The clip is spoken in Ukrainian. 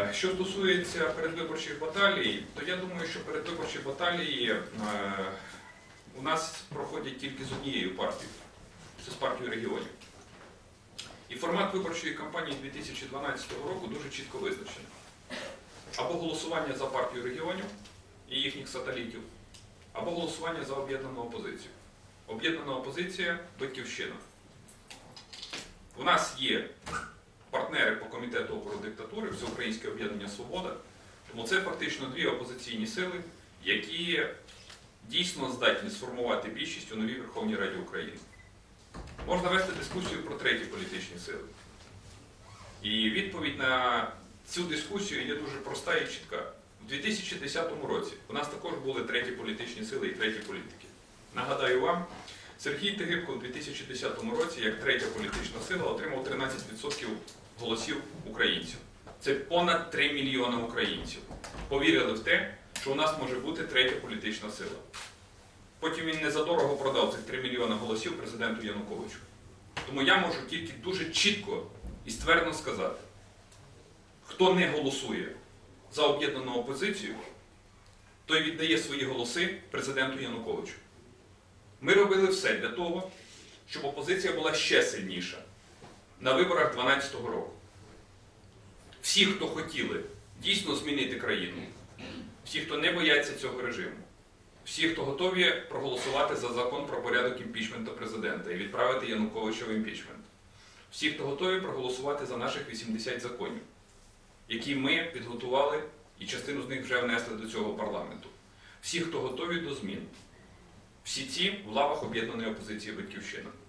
Що стосується передвиборчих баталій, то я думаю, що передвиборчі баталії у нас проходять тільки з однією партією. Це з партією регіонів. І формат виборчої кампанії 2012 року дуже чітко визначений. Або голосування за партію регіонів і їхніх сателітів, або голосування за об'єднану опозицію. Об'єднана опозиція – Батьківщина. У нас є партнери по комітету опору диктатури, Всеукраїнське об'єднання «Свобода», тому це фактично дві опозиційні сили, які дійсно здатні сформувати більшість у новій Верховній Раді України. Можна вести дискусію про треті політичні сили. І відповідь на цю дискусію є дуже проста і чітка. У 2010 році у нас також були треті політичні сили і треті політики. Нагадаю вам, Сергій Тигибко у 2010 році, як третя політична сила, отримав 13% голосів українців. Це понад 3 мільйони українців. Повірили в те, що у нас може бути третя політична сила. Потім він незадорого продав цих 3 мільйони голосів президенту Януковичу. Тому я можу тільки дуже чітко і ствердно сказати, хто не голосує за об'єднану опозицію, той віддає свої голоси президенту Януковичу. Ми робили все для того, щоб опозиція була ще сильніша на виборах 2012 року. Всі, хто хотіли дійсно змінити країну, всі, хто не бояться цього режиму, всі, хто готові проголосувати за закон про порядок імпічменту президента і відправити Януковича в імпічмент, всі, хто готові проголосувати за наших 80 законів, які ми підготували і частину з них вже внесли до цього парламенту, всі, хто готові до змін, всі ці в лавах об'єднаної опозиції «Батьківщина».